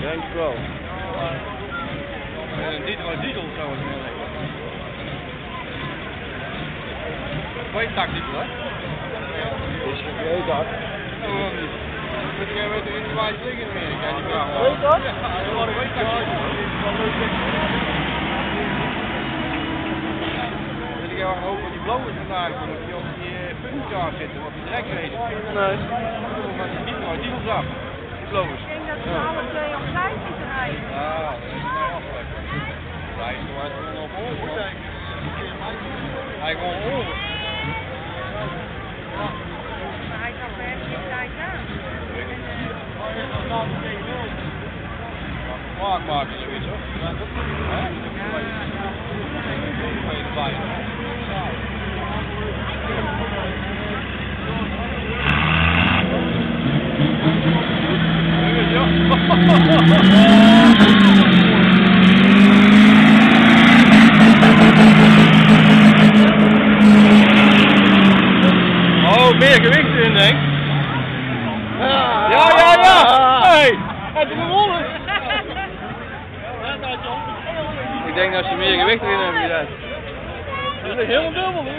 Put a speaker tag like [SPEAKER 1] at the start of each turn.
[SPEAKER 1] denk ik wel.
[SPEAKER 2] Een diesel trouwens. Weetak diesel, hè?
[SPEAKER 1] Is het weetak?
[SPEAKER 2] Waarom niet? Ik weet er in de wijze liggen meer. Ik kan niet vragen.
[SPEAKER 1] Weetak?
[SPEAKER 2] Ja, gewoon een weetak diesel. Wil ik gewoon hopen die blowers vandaag doen, of die op die puntkaart zitten, of die direct reden.
[SPEAKER 1] Nee.
[SPEAKER 2] Maar die diesels af. Die blowers.
[SPEAKER 3] Ik denk dat we alle twee op tijd moeten rijden.
[SPEAKER 2] Ah, dat is nou afgelegd. Hij is gewoon op oren. Hij gewoon oren.
[SPEAKER 3] Maar hij kan er echt niet tijd aan.
[SPEAKER 2] Maak maken zoiets hoor. Oh, meer gewicht erin, denk ik. Ja! Hey, het is gewonnen! Ik denk dat ze meer gewicht erin hebben gedaan. Dat is helemaal dubbel.